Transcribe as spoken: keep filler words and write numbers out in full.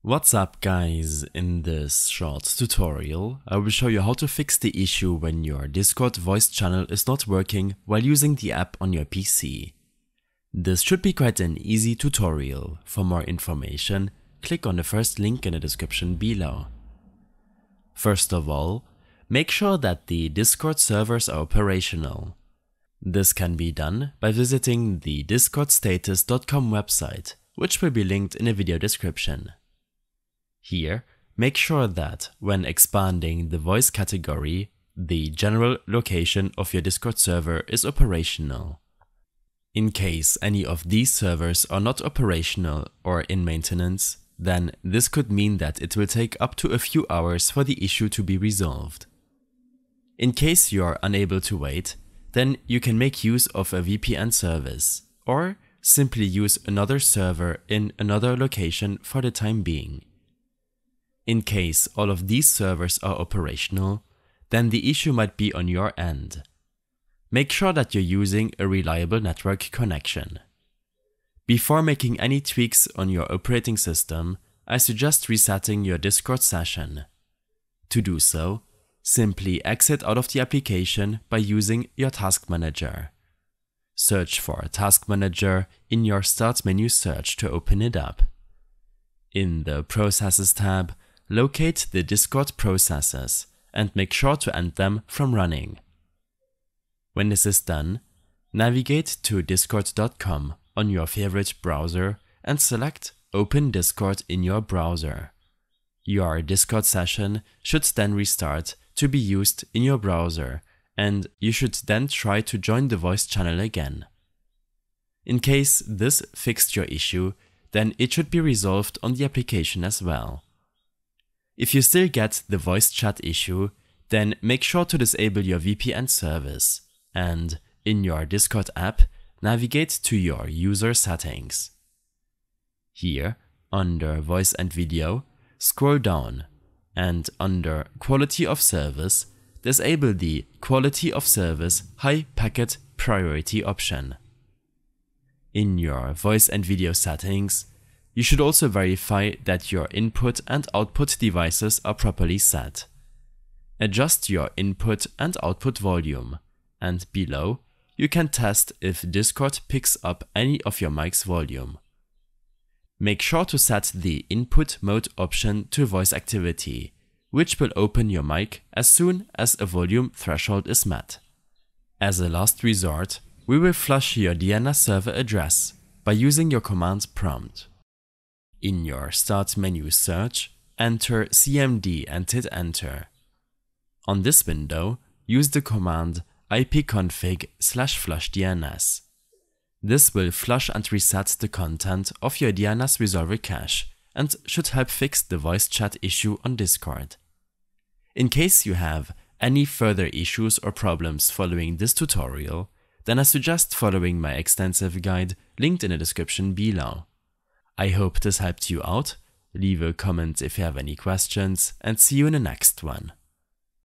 What's up guys, in this short tutorial I will show you how to fix the issue when your Discord voice channel is not working while using the app on your P C. This should be quite an easy tutorial. For more information, click on the first link in the description below. First of all, make sure that the Discord servers are operational. This can be done by visiting the discord status dot com website, which will be linked in the video description. Here, make sure that, when expanding the voice category, the general location of your Discord server is operational. In case any of these servers are not operational or in maintenance, then this could mean that it will take up to a few hours for the issue to be resolved. In case you are unable to wait, then you can make use of a V P N service, or simply use another server in another location for the time being. In case all of these servers are operational, then the issue might be on your end. Make sure that you're using a reliable network connection. Before making any tweaks on your operating system, I suggest resetting your Discord session. To do so, simply exit out of the application by using your Task Manager. Search for Task Manager in your Start menu search to open it up. In the Processes tab, locate the Discord processes and make sure to end them from running. When this is done, navigate to discord dot com on your favorite browser and select Open Discord in your browser. Your Discord session should then restart to be used in your browser, and you should then try to join the voice channel again. In case this fixed your issue, then it should be resolved on the application as well. If you still get the voice chat issue, then make sure to disable your V P N service, and in your Discord app, navigate to your user settings. Here, under Voice and Video, scroll down, and under Quality of Service, disable the Quality of Service High Packet Priority option. In your Voice and Video settings, you should also verify that your input and output devices are properly set. Adjust your input and output volume, and below, you can test if Discord picks up any of your mic's volume. Make sure to set the input mode option to voice activity, which will open your mic as soon as a volume threshold is met. As a last resort, we will flush your D N S server address by using your command prompt. In your Start menu search, enter C M D and hit enter. On this window, use the command ipconfig slash flush D N S. This will flush and reset the content of your D N S resolver cache and should help fix the voice chat issue on Discord. In case you have any further issues or problems following this tutorial, then I suggest following my extensive guide linked in the description below. I hope this helped you out. Leave a comment if you have any questions, and see you in the next one.